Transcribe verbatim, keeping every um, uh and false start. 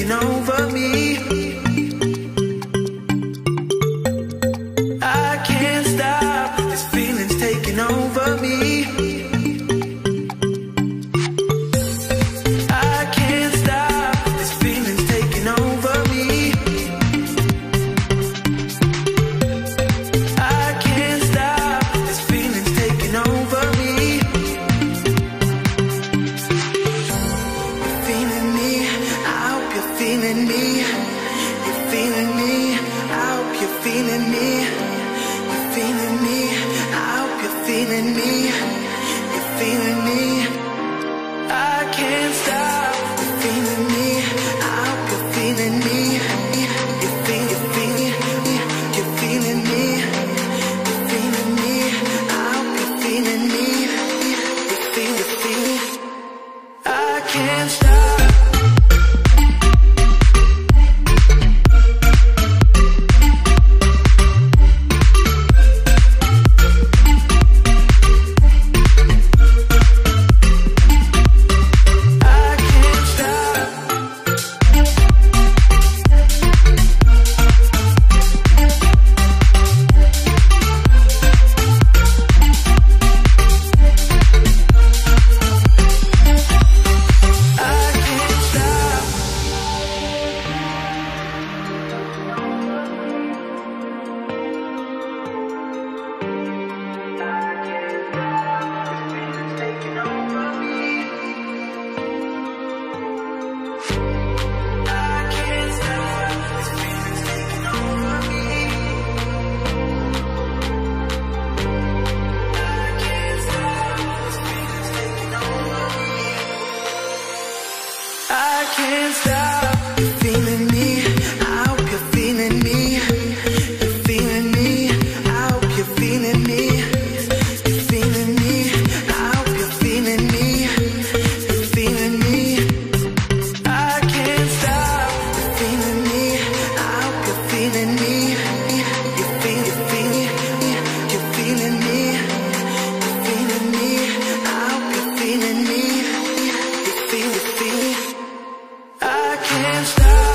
taking over me. I can't stop, this feeling's taking over me. I can't stop, this feeling's taking over me. I can't stop, this feeling's taking over me. You're feeling me, I hope you're feeling me. You're feeling me, I hope you're feeling me. You're feeling me, I hope you're feeling me. You're feeling me, I can't stop. You're feeling me, I hope you're feeling me. You're feeling, you're feeling, you're feeling me. You're feeling me, I hope you're feeling me. You're feeling, you're feeling, I can't stop. I can't stop. You're feeling me, I hope you're feeling me. You're feeling me, I hope you're feeling me. You're feeling me, I hope you're feeling me. You're feeling me, I can't stop. You're feeling me, I hope you're feeling me. You're feeling, you're feeling, you're feeling me. You're feeling me, I hope you're feeling me. You're feeling, you're feeling, I can't stop.